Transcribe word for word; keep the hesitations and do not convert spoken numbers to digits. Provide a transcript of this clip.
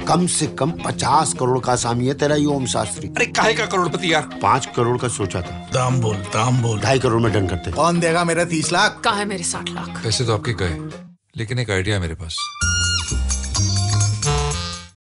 कम से कम पचास करोड़ का सामी है तेरा ये ओम शास्त्री। अरे काहे का करोड़पति यार? पाँच करोड़ का सोचा था। दाम बोल, दाम बोल। ढाई करोड़ में डन करते। कौन देगा मेरा तीस लाख? कहाँ है मेरे साठ लाख? पैसे तो आपके गए, लेकिन एक आइडिया मेरे पास।